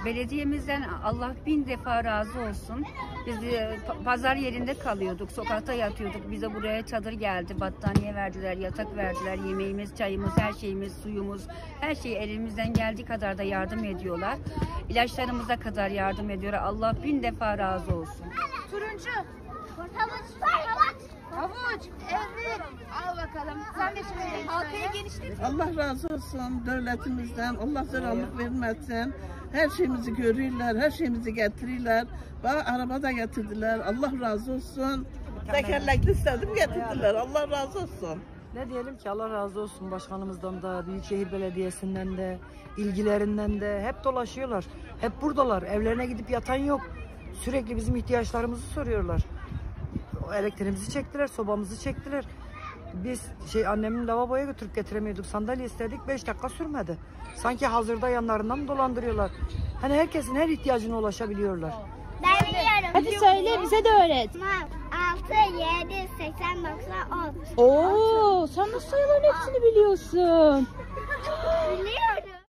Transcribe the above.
Belediyemizden Allah bin defa razı olsun. Biz pazar yerinde kalıyorduk, sokakta yatıyorduk. Bize buraya çadır geldi, battaniye verdiler, yatak verdiler, yemeğimiz, çayımız, her şeyimiz, suyumuz, her şeyi elimizden geldiği kadar da yardım ediyorlar. İlaçlarımıza kadar yardım ediyorlar. Allah bin defa razı olsun. Turuncu. Havuç. Evet. Al bakalım. Sen de şöyle halkaya genişlet. Allah razı olsun devletimizden. Allah zararlık vermesin. Her şeyimizi görürler, her şeyimizi getirirler. Bana araba da getirdiler. Allah razı olsun. Tekerlekli istedim getirdiler. Allah razı olsun. Ne diyelim ki, Allah razı olsun başkanımızdan da, Büyükşehir Belediyesi'nden de, ilgilerinden de. Hep dolaşıyorlar. Hep buradalar. Evlerine gidip yatan yok. Sürekli bizim ihtiyaçlarımızı soruyorlar. Elektriğimizi çektiler, sobamızı çektiler. Biz annemin lavaboya götürüp getiremiyorduk. Sandalye istedik, 5 dakika sürmedi. Sanki hazırda yanlarından mı dolandırıyorlar? Hani herkesin her ihtiyacına ulaşabiliyorlar. Ben biliyorum. Hadi söyle, bize de öğret. 6, 7, 80, 90, 10. Oo, sen nasıl sayıların hepsini biliyorsun? Biliyorum.